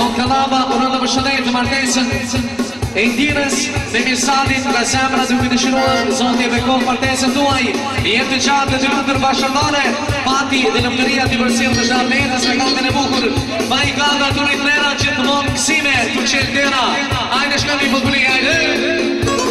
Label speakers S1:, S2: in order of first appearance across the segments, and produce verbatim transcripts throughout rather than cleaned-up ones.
S1: Don Kalaba, unë të përshëndet të martesën e Indinës dhe Mirsadit nga zemra duke dëshiruar Zoti e bekon martesën tuaj. Jetë të gjatë të lutër bashkërdane, pati dhe lëmëtëria të përcjellë të zhatë netës me kallën e bukur. Ma i kallë Arturit Lera që të mund kësime të qelë tëra. Ajde shka një futbolik, ajde!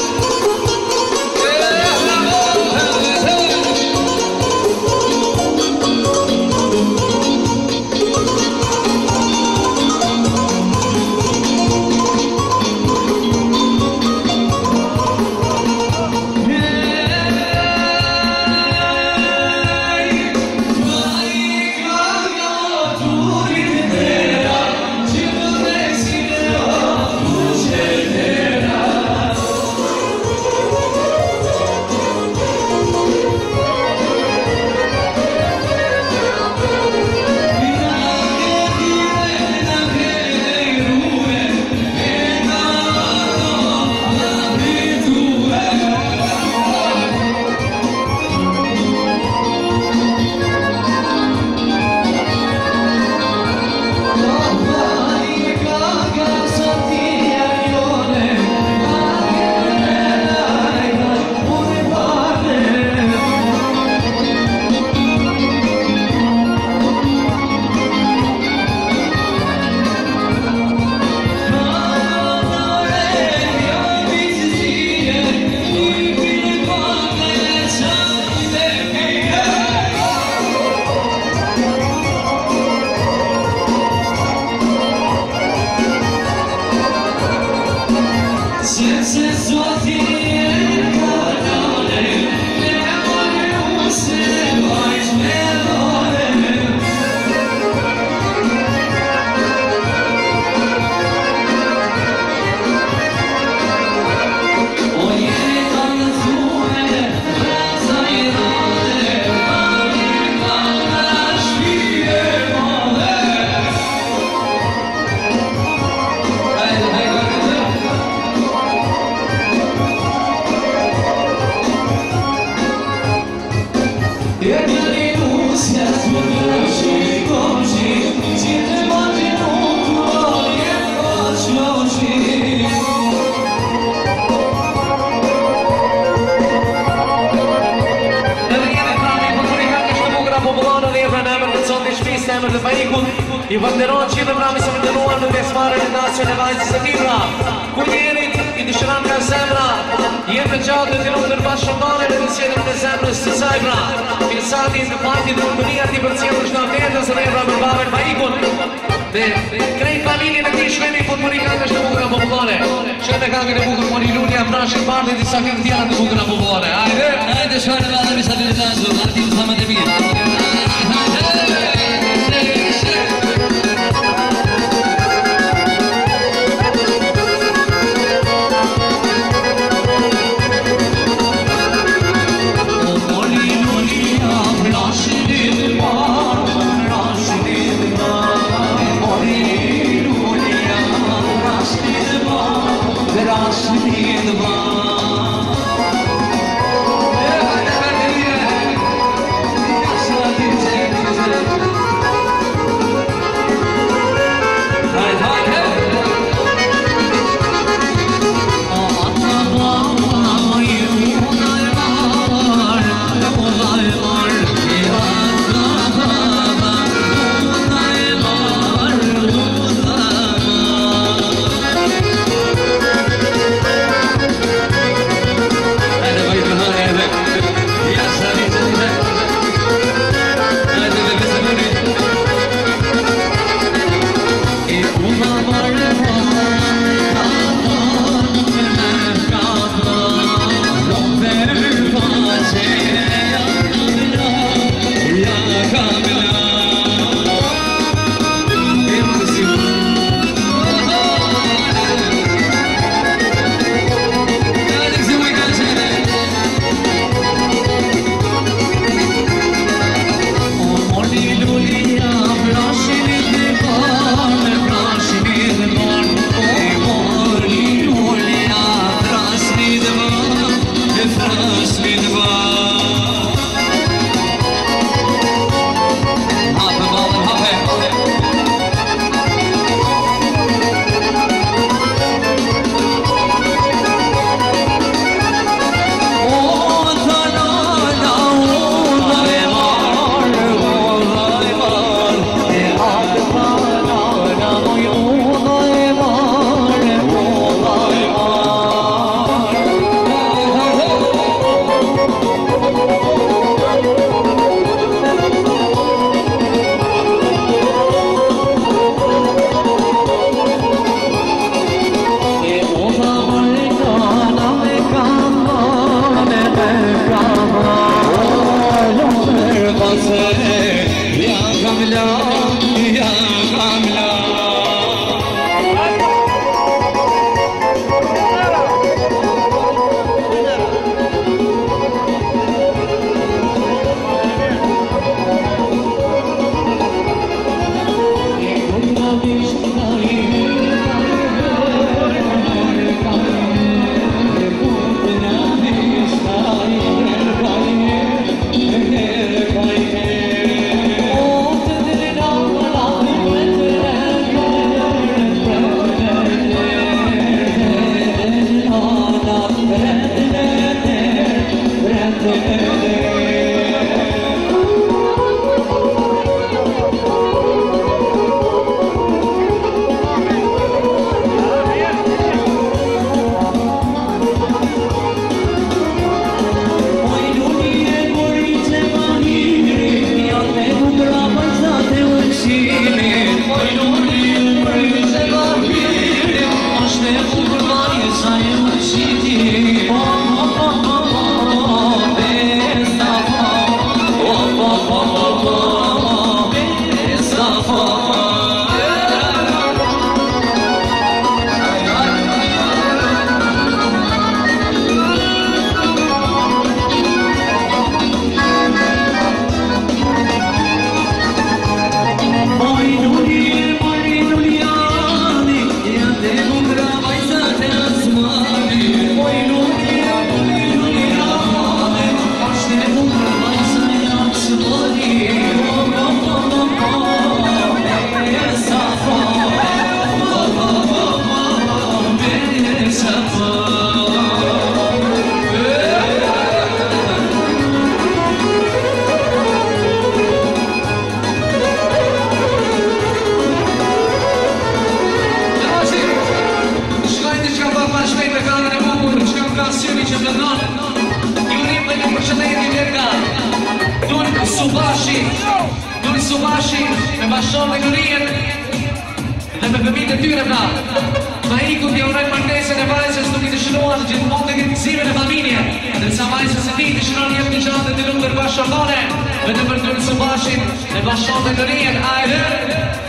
S2: I vënderon që dhe prami se vënderuar në besmare në nacion e vajzës e tibra. Ku njerit i dëshiran nga zemra, jetë të gjatë të tiron në bashkëmbane në nësjetër në zemrës të sajbra. Filsati në pati dhe urbënia ti për cilë është në vetës dhe ebra më baver Baikun. Dhe krejt familje në ti shkemi futbolikatë është në bukra popullore. Shkeme kakën e bukër mori Lullia, Brashin, Bardi, disa këtë tjera të bukra popullore. Ajde!
S3: Ajde shkojnë në vazë misabilitazu, Martin Muhammad Emir.
S1: që vëndon. Ju rrim dhe një përshëndetje lerga. Dun Subashi, Dun Subashi me bashkon dhe gërien dhe me fëmijët e tyre pra. Maikut ja urojnë martesën e vajzës duke dëshiruar gjithmonë të gëzimin e familje. Ndërsa vajzës e tij dëshiron të jetë një gjatë të lumtur bashkëpunëtare, vetëm për Dun Subashin me bashkon dhe gërien. Ajde!